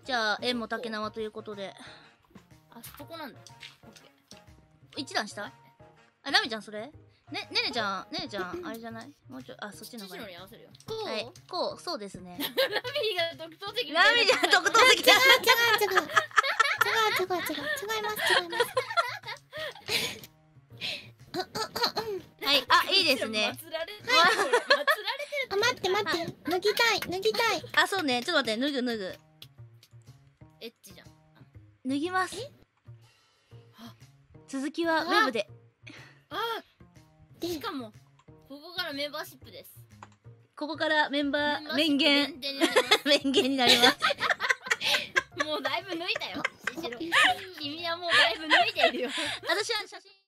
じゃあ縁も竹縄ということで。 あそこなんだ。 一段下？あ、ラミちゃんそれ？ねねちゃんあれじゃない？もうちょい、あ、そっちの方がいい。 に合わせるよ。 はい、こう、そうですね。 ラミが独創的。 ラミちゃん独創的だ。 違います。 はい、あ、いいですね。 祭られてる。 あ、待って脱ぎたい。 あ、そうね、ちょっと待って、脱ぐ。 エッチじゃん。 脱ぎます。続きはウェブで。 しかもここからメンバーシップです。 ここからメンバー面言になります。 もうだいぶ脱いだよ。君はもうだいぶ脱いでいるよ。 私は写真